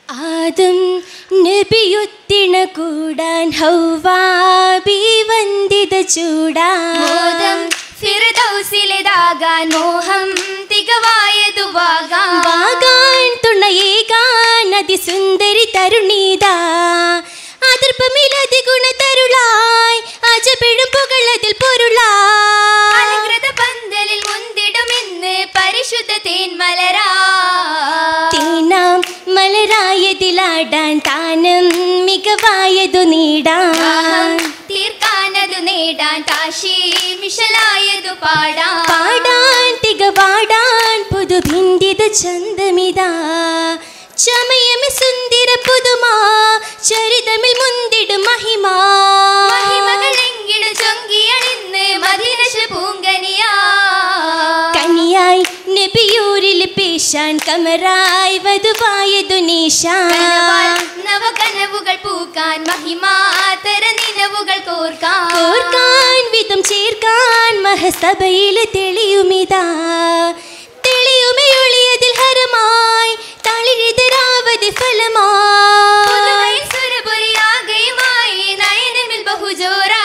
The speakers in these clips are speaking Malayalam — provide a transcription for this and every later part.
ആദം നബിയുത്തിണ കൂടാൻ ഹൗവാ ബീവന്ദിത ചൂടാൻ ഫിർദൗസിലേതാകാൻ മോഹം തികവായതുവാകാൻ വാകാൻ തുണയേകാൻ അതിസുന്ദരി തരുണീതാ അതിർപ്പമിലതി ഗുണതരുളായി അജബിടും പുകളതിൽ പൊരുളായി അലങ്കൃത പന്തലിൽ മുന്തിടുമെന്ന് പരിശുദ്ധ തേൻമലരാ തീനാം മലരായതിലാടാൻ താനം മികവായതു നീടാൻ തീർക്കാനതു നേടാൻ താശി മിഷലായതു പാടാൻ പാടാൻ തികവാടാൻ പുതുഭിന്ദിത ചന്തമിതാ ചമയമി സുന്ദര പുതുമാ ചരിതമിൽ മുന്തിടും മഹിമാ മഹിമകളെങ്കിലും ചൊങ്കിയണിന്ന് മദീനശ പൂങ്കനിയാ കനിയായി നബിയൂരിൽ പേശാൻ കമറായി വധുവായതു നീശാൻ നവകനവുകൾ പൂക്കാൻ മഹിമാതര നിലവുകൾ കോർക്കാൻ വിധം ചേർക്കാൻ മഹസഭയിൽ തെളിയുമിതാ തെളിയുമയൊളിയതിൽ ഹരമായി തളിരിതരാവതി ഫലമായി സുരപുരിയാകയുമായി നയനമിൽ ബഹുജോരാ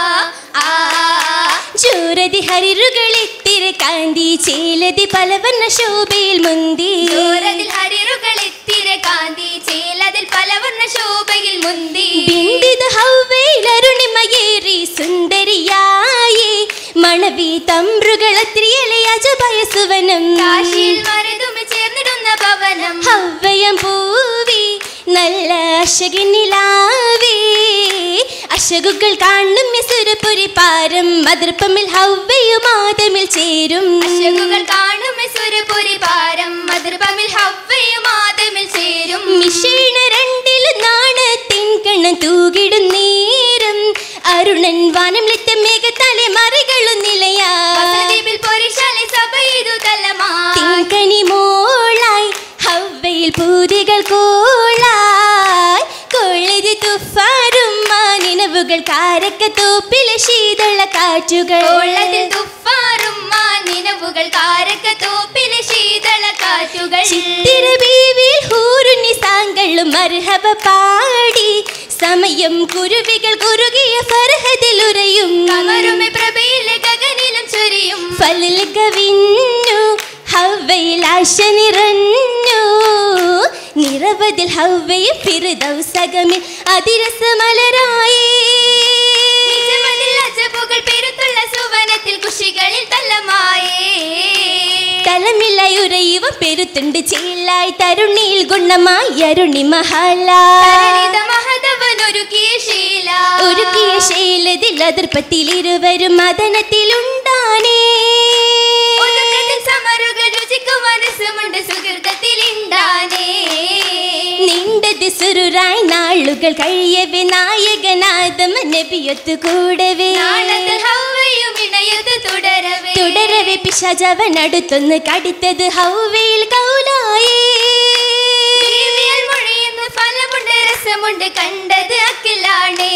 ജോരതി ഹരിറുകളെത്തിര കാന്തി ചേലതി പലവർണ്ണ ശോഭയിൽ മുന്തി ജോരതിൽ ഹരിറുകളെത്തിര കാന്തി ചേലതിൽ പലവർണ്ണ ശോഭയിൽ മുന്തി ബിന്ദിത ഹൗവയിൽ അരുണിമയേറി സുന്ദരിയായി മണവി തമ്രുകളത്രിയലെ അജഭയസുവനം കാശിയിൽ മരുതുമി ചേർന്നിടുന്ന ഭവനം ഹവ്വയം പൂവി നല്ല അശകിനിലാവി അശകുകൾ കാണും സുരപുരി പാരം അതിർപ്പമിൽ ഹവ്വയും ആദമിൽ ചേരും അശകുകൾ കാണും സുരപുരി പാരം അതിർപ്പമിൽ ഹവ്വയും ആദമിൽ ചേരും മിഷീണ രണ്ടിലും നാണത്തിൻ കണ്ണം തൂകിടും നേരം അരുണൻ വാനം ലിത്ത മേഘ തലമറികളും നിലയാ പൊരിശാലി സഭയിതു തലമാ തിങ്കനി മോളായി ഹവ്വയിൽ പൂതികൾ കോളായി കൊള്ളതി തുഫാരും നിലവുകൾ കാരക്ക തോപ്പിലെ ശീതള കാറ്റുകൾ ഉള്ളതിൽ തുഫാറും നിലവുകൾ കാരക്ക തോപ്പിലെ ശീതള കാറ്റുകൾ ചിത്തിര ബീവിൽ ഹൂറുനി സാങ്കളും മർഹബ പാടി സമയം കുരുവികൾ കുറുകിയ ഫർഹദിലുറയും കമറുമെ പ്രഭയിലെ ഗഗനിലും ചൊരിയും ഫലിൽ കവിഞ്ഞു ഹവ്വയിൽ ആശ നിറഞ്ഞു നിരവധിൽ ഹവ്വയും ഫിർദൗസകമിൽ അതിരസമലരായി അജബുകൾ പെരുത്തുള്ള സുവനത്തിൽ കുഷികളിൽ തലമായേ തലമില്ലയുറയുവ പെരുത്തുണ്ട് ചേലായി തരുണിയിൽ ഗുണമായി അരുണി മഹാല ഒരുക്കിയ ശീലതിൽ അതിർപ്പത്തിൽ ഇരുവരും മദനത്തിലുണ്ടാനേ സമറുകൾ രുചിക്കുവാൻ രസമുണ്ട് സുഹൃത്തത്തിലുണ്ടാനേ നിണ്ടത് സുരുരായി നാളുകൾ കഴിയവേ നായകനാദം നബിയൊത്തു കൂടവേ തുടരവേ പിശാചവൻ അടുത്തൊന്ന് കടിത്തത് ഹൗവയിൽ കൗലായേ ഫലമുണ്ട് രസമുണ്ട് കണ്ടത് അക്കിലാണേ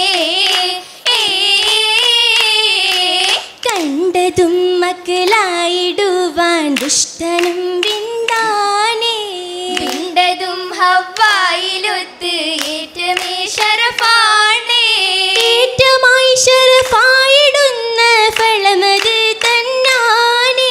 കണ്ടതും മക്കളായിടുവാൻ ദുഷ്ടനും വിണ്ടാനേ വിണ്ടതും ഹവ്വായിലൊത്ത് ഏറ്റമേ ശരഫാണേ ഏറ്റമായി ശരഫായിടുന്ന ഫലമത് തന്നാനേ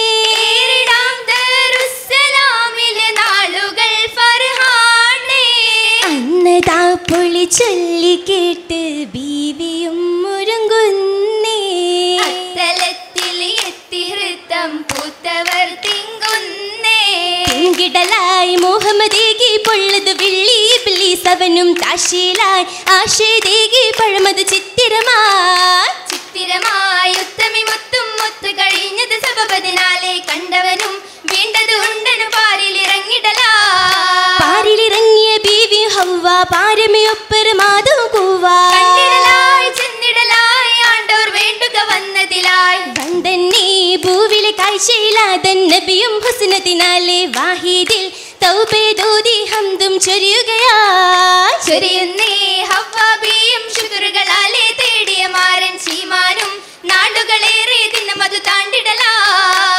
ദറുസ്സലാമിലെ നാളുകൾ ഫർഹാനേ അന്നതാ പൊളി ചൊല്ലി കേട്ട് ബീവിയും മുരുങ്ങുന്നേ അത്തലത്തിൽ എത്തി ഹൃത്തം പൂത്തവർ തിങ്കുന്നേ തിങ്കിടലായി മുഹമ്മദേകി പൊള്ളത് വെള്ളി ബിലീസവനും താശീലായി ആശേദേകി പഴമത് ചിത്തിരമായി ഉത്തമി മുത്തും മുത്തു കഴിഞ്ഞത് സബബതിനാലെ കണ്ടവനും വീണ്ടത് ഉണ്ടനും പാരിലിറങ്ങിയ ബീവി ഹവ്വ പാരമയൊപ്പരമാതും കൂവാ ചെന്നിടലായി ആണ്ടോർ വേണ്ടുക വന്നതിലായി വന്ദന്നേ ഭൂവിലെ കാഴ്ചയിലാതൻ നബിയും ഹുസ്നതിനാലെ വാഹിദിൽ തൗബേദോദി ഹംദും ചൊരിയുന്നേ ഹവ്വാബിയും ശുക്റുകളാലെ തേടിയ മാരൻ ശീമാനും നാടുകളേറെ ദിനമതു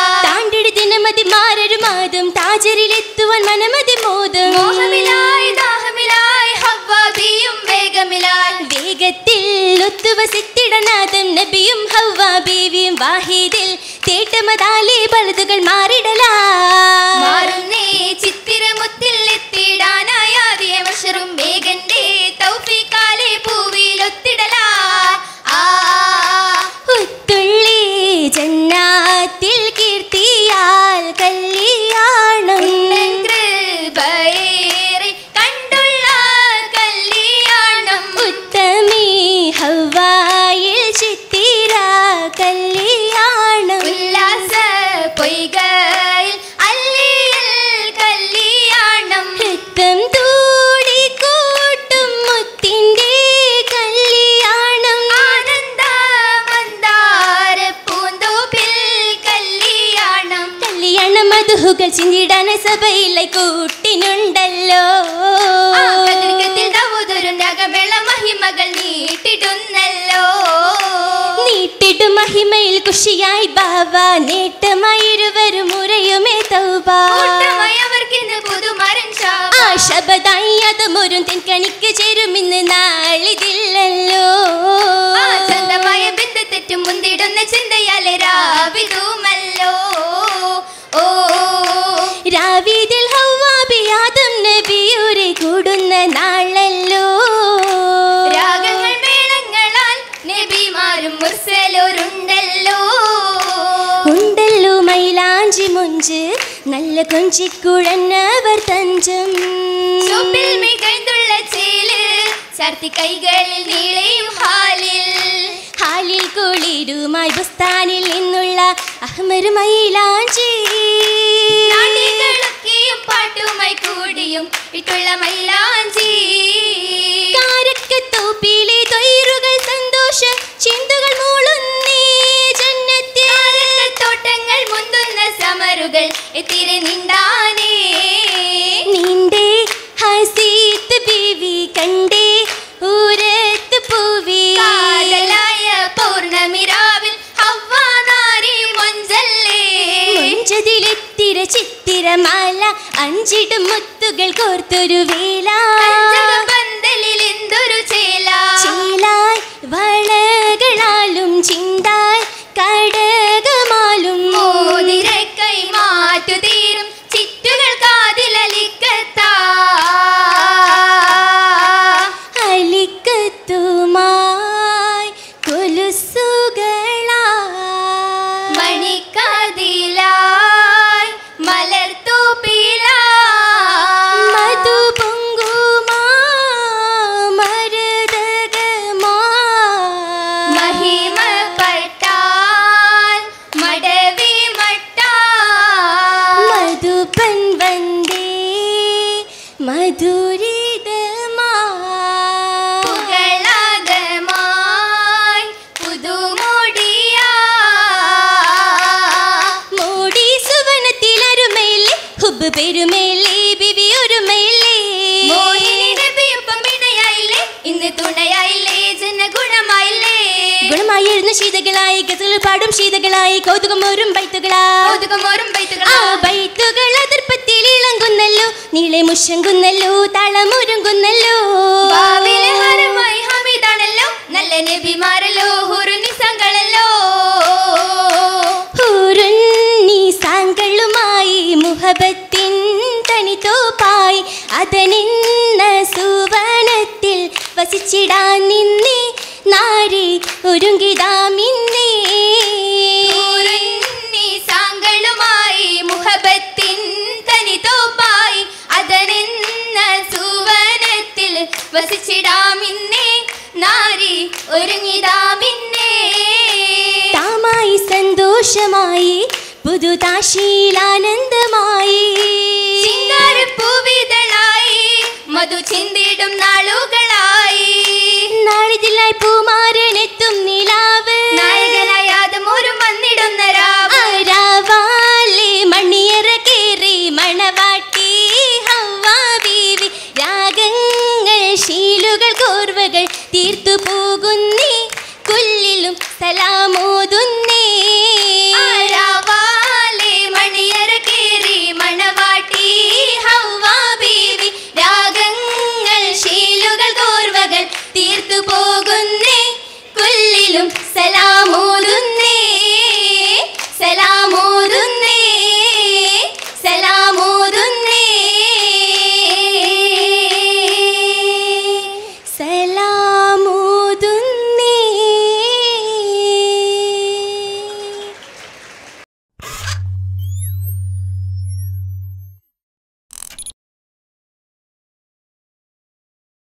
താണ്ടിടലാ ദിനമതി മാരരുമാതും താജരിലെത്തുവാൻ മനമതി മോദം മോഹമിലായതാ ഒത്തു വസിത്തിടനാഥം നബിയും ഹവ്വ ബീവിയും വാഹിദിൽ തേട്ടമതാലേ പഴുതുകൾ മാറിടലാ മാറുന്നേ ചിത്തിരമുത്തിൽ എത്തിടാനായാതിയ മഷറും മേഘന്റെ തൗഫീഖാലെ പൂവിലൊത്തിടലാ ഒത്തുള്ളി ജന്നാത്തിൽ കീർത്തിയാൽ കല്യാണം കൃപയേറെ കണ്ടുള്ള കല്യാണം ഉത്തമി ഹവ്വായിൽ ചിത്തിര കല്യാണം ഉല്ലാസ പൊയ്കയിൽ അല്ലിയിൽ കല്യാണം രക്തം തൂടി കൂട്ടും മുത്തിന്റെ കല്യാണം ആനന്ദ മന്ദാര പൂന്തോപ്പിൽ കല്യാണം കല്യാണം മധുഹുകൾ ചിന്തിടാൻ സഭയിലെ കൂട്ടിനുണ്ടല്ലോ കതിർക്കത്തിൽ ദാവൂദുരും രാഗമേള മഹിമകൾ നീട്ടിടുന്നല്ലോ നീട്ടിടും മഹിമയിൽ ഖുഷിയായി ബാബ നേട്ടമായി ഇരുവരും മുറയുമേ തൗബ കൂട്ടമായി അവർക്കിന്ന് പുതുമരൻ ആശബദായി അതുമൊരും തെൻകണിക്ക് ചേരുമിന്ന് നാളിതില്ലല്ലോ ചന്തമായ ബന്ധത്തെറ്റും മുന്തിടുന്ന ചിന്തയാലെ രാവിതുമല്ലോ ഓ രാവിതിൽ ഹവ്വാബി ആദം നബിയൂരെ കൂടുന്ന നാളല്ലോ രാഗങ്ങൾ മേളങ്ങളാൽ നബിമാരും മുർസലോരുണ്ടല്ലോ ഉണ്ടല്ലോ മൈലാഞ്ചി മുഞ്ച് നല്ല കൊഞ്ചിക്കുഴന്നവർ തഞ്ചം ചുവപ്പിൽ മികഴ്ന്നുള്ള ചേല് ചർത്തി കൈകളിൽ നീളയും ഹാലിൽ കുളിരുമായി ബുസ്താനിൽ നിന്നുള്ള അഹ്മർ മൈലാഞ്ചി നാടികളൊക്കെയും പാട്ടുമായി കൂടിയും ഇട്ടുള്ള മൈലാഞ്ചി കാരക്കത്തോപ്പിലെ തൊയ്റുകൾ സന്തോഷ ചിന്തകൾ മൂളുന്നേ ജന്നത്തിൽ തോട്ടങ്ങൾ മുന്തുന്ന സമറുകൾ എത്തിരെ നിണ്ടാനേ നിന്റെ ഹസീത്ത് ബീവി കണ്ടേ ഊരത്ത് പൂവി കാതലായ പൗർണമിരാവിൽ ഹവ്വാ നാരി മൊഞ്ചല്ലേ മൊഞ്ചതിലെത്തിര ചിത്തിരമാല അഞ്ചിടും മുത്തുകൾ കോർത്തൊരു വേല പന്തലിൽ എന്തൊരു ചേല ചേലായി വളകളാലും ചിന്തായി കടകമാലും മോതിരക്കൈ മാറ്റു തീരും ചിറ്റുകൾ കാതിലലിക്കത്താ അലിക്കത്തുമായി കൊലുസുകളാ മണിക്കതിലായി മലർത്തൂപ്പിലാ മധു പൊങ്കുമാ മരതകമാ മഹിമപ്പെട്ടാൽ മടവി മട്ടാ മധുപൻ വന്ദേ മധുരിതമാ പുകളാകമായി പുതുമോടിയാ മോടി സുവനത്തിൽ അരുമയില്ലേ ഹുബ് പെരുമയില്ലേ ബിവി ഒരുമയില്ലേ മോഹിനി നബിയൊപ്പം ഇണയായില്ലേ ഇന്ന് തുണയായില്ലേ ജനഗുണമായില്ലേ ഗുണമായിരുന്ന ശീതകളായി ഗസൽ പാടും ശീതകളായി കൗതുകമോരും ബൈത്തുകളായി കൗതുകമോറും ആ ബൈത്തുകളാ ബൈത്തുകൾ അതിർപ്പത്തിൽ ഇളങ്ങുന്നല്ലോ നീളെ മുഷങ്കുന്നല്ലോ താളമൊരുങ്ങുന്നല്ലോ ഭാവിയിലെ ഹരമായി ഹമീദാണല്ലോ നല്ല നബിമാരല്ലോ ഹുറുനിസങ്ങളല്ലോ സാങ്കളുമായി മുഹബത്തിൻ തനിത്തോപ്പായി അതനിന്ന സുവനത്തിൽ വസിച്ചിടാൻ നിന്നേ നാരി ഒരുങ്ങിതാമിന്നേ സാങ്കളുമായി മുഹബത്തിൻ തനിത്തോപ്പായി അതനെന്ന സുവനത്തിൽ വസിച്ചിടാമിന്നേ നാരി ഒരുങ്ങിടാമിന്നേ താമായി സന്തോഷമായി പുതുതാശീലാനന്ദമായി